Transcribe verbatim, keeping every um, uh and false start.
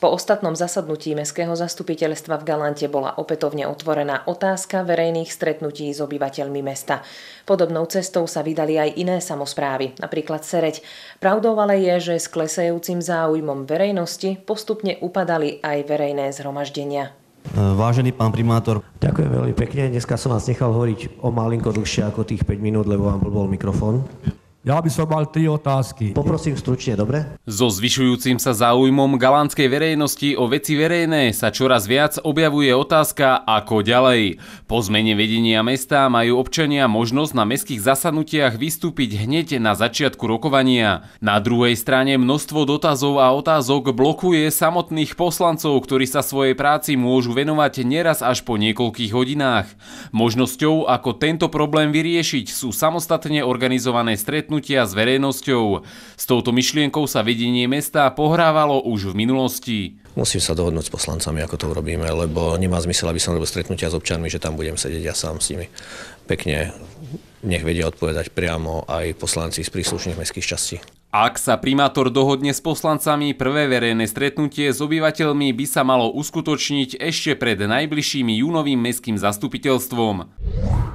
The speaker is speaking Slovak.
Po ostatnom zasadnutí mestského zastupiteľstva v Galante bola opätovne otvorená otázka verejných stretnutí s obyvateľmi mesta. Podobnou cestou sa vydali aj iné samosprávy, napríklad Sereď. Pravdou ale je, že s klesajúcim záujmom verejnosti postupne upadali aj verejné zhromaždenia. Vážený pán primátor. Ďakujem veľmi pekne. Dneska som vás nechal hovoriť o malinko dlhšie ako tých päť minút, lebo vám blbol mikrofón. Ja by som mal tri otázky. Poprosím stručne, dobre? So zvyšujúcim sa záujmom galantskej verejnosti o veci verejné sa čoraz viac objavuje otázka, ako ďalej. Po zmene vedenia mesta majú občania možnosť na mestských zasadnutiach vystúpiť hneď na začiatku rokovania. Na druhej strane množstvo dotazov a otázok blokuje samotných poslancov, ktorí sa svojej práci môžu venovať neraz až po niekoľkých hodinách. Možnosťou, ako tento problém vyriešiť, sú samostatne organizované stretnutia s verejnosťou. S touto myšlienkou sa vedenie mesta pohrávalo už v minulosti. Musím sa dohodnúť s poslancami, ako to urobíme, lebo nemá zmysel, aby som robil stretnutia s občanmi, že tam budem sedieť ja sám s nimi. Pekne nech vedia odpovedať priamo aj poslanci z príslušných mestských častí. Ak sa primátor dohodne s poslancami, prvé verejné stretnutie s obyvateľmi by sa malo uskutočniť ešte pred najbližším júnovým mestským zastupiteľstvom.